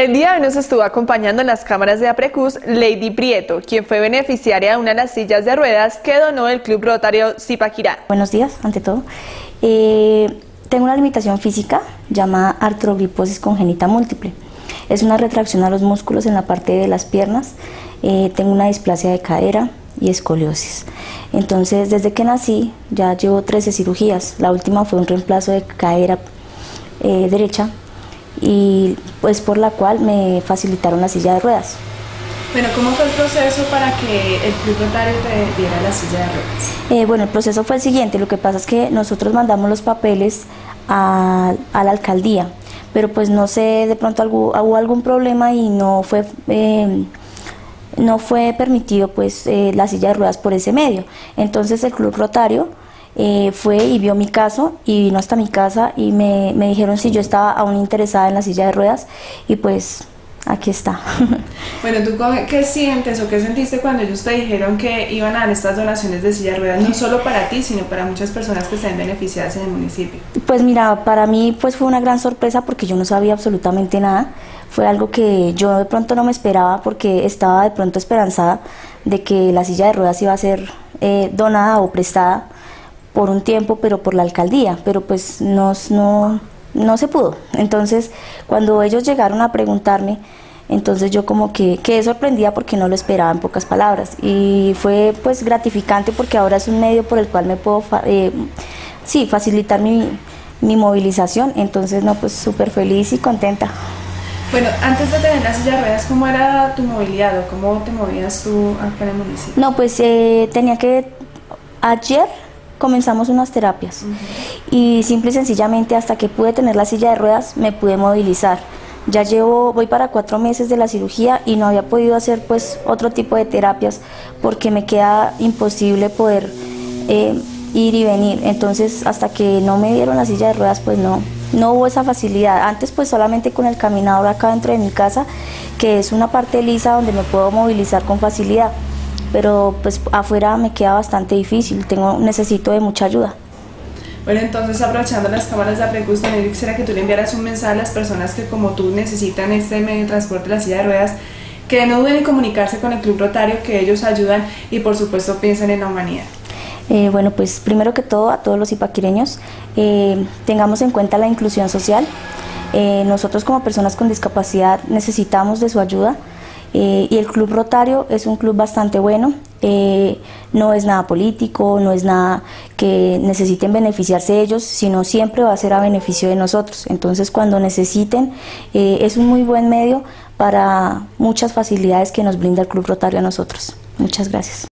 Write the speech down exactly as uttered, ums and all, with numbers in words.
El día de hoy nos estuvo acompañando en las cámaras de Aprecus Lady Prieto, quien fue beneficiaria de una de las sillas de ruedas que donó el Club Rotario Zipaquirá. Buenos días, ante todo. Eh, tengo una limitación física llamada artrogriposis congénita múltiple. Es una retracción a los músculos en la parte de las piernas. Eh, tengo una displasia de cadera y escoliosis. Entonces, desde que nací ya llevo trece cirugías. La última fue un reemplazo de cadera eh, derecha, y pues por la cual me facilitaron la silla de ruedas. Bueno, ¿cómo fue el proceso para que el Club Rotario te diera la silla de ruedas? Eh, bueno, el proceso fue el siguiente. Lo que pasa es que nosotros mandamos los papeles a, a la alcaldía, pero pues no sé, de pronto algo, hubo algún problema y no fue eh, no fue permitido pues eh, la silla de ruedas por ese medio. Entonces el Club Rotario Eh, fue y vio mi caso y vino hasta mi casa y me, me dijeron si yo estaba aún interesada en la silla de ruedas, y pues aquí está. Bueno, ¿tú qué sientes o qué sentiste cuando ellos te dijeron que iban a dar estas donaciones de silla de ruedas, no solo para ti, sino para muchas personas que estén beneficiadas en el municipio? Pues mira, para mí pues fue una gran sorpresa porque yo no sabía absolutamente nada. Fue algo que yo de pronto no me esperaba, porque estaba de pronto esperanzada de que la silla de ruedas iba a ser eh, donada o prestada por un tiempo, pero por la alcaldía, pero pues no, no, no se pudo. Entonces, cuando ellos llegaron a preguntarme, entonces yo como que quedé sorprendida porque no lo esperaba, en pocas palabras, y fue pues gratificante porque ahora es un medio por el cual me puedo eh, sí, facilitar mi, mi movilización. Entonces, no, pues súper feliz y contenta. Bueno, antes de tener la silla de ruedas, ¿cómo era tu movilidad o cómo te movías tú acá en el municipio? No, pues eh, tenía que, ayer comenzamos unas terapias, uh-huh. y simple y sencillamente hasta que pude tener la silla de ruedas me pude movilizar. Ya llevo, voy para cuatro meses de la cirugía y no había podido hacer pues otro tipo de terapias porque me queda imposible poder eh, ir y venir. Entonces, hasta que no me dieron la silla de ruedas, pues no, no hubo esa facilidad. Antes pues solamente con el caminador acá dentro de mi casa, que es una parte lisa donde me puedo movilizar con facilidad, pero pues afuera me queda bastante difícil, tengo, necesito de mucha ayuda. Bueno, entonces, aprovechando las cámaras de Aprecus, también quisiera que tú le enviaras un mensaje a las personas que como tú necesitan este medio de transporte, la silla de ruedas, que no duden en comunicarse con el Club Rotario, que ellos ayudan y por supuesto piensen en la humanidad. Eh, bueno, pues primero que todo a todos los zipaquireños, eh, tengamos en cuenta la inclusión social. Eh, nosotros como personas con discapacidad necesitamos de su ayuda. Eh, y el Club Rotario es un club bastante bueno, eh, no es nada político, no es nada que necesiten beneficiarse ellos, sino siempre va a ser a beneficio de nosotros. Entonces, cuando necesiten, eh, es un muy buen medio para muchas facilidades que nos brinda el Club Rotario a nosotros. Muchas gracias.